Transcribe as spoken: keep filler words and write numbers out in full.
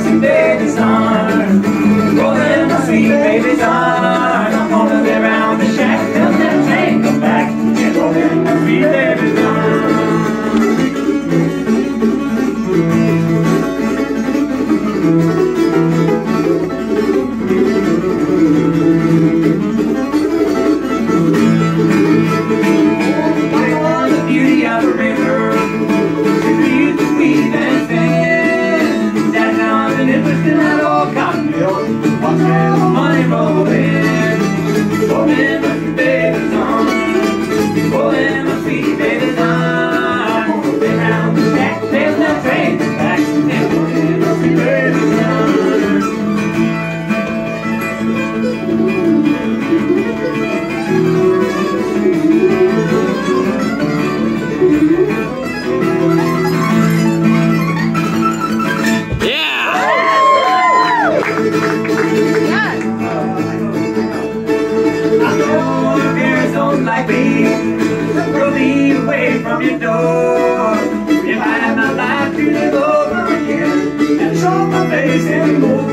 sweet baby's arms, rolling my sweet baby's arms. I'm gonna be around the shack till that train comes back, and rolling my sweet baby's arms. Money rolling, rolling my sweet baby's arms, rolling my sweet baby's arms. Rolling round the shack till the train comes back, and rolling my sweet baby's arms. Like me, throw me away from your door. If I had my life to live over again and show my face anymore.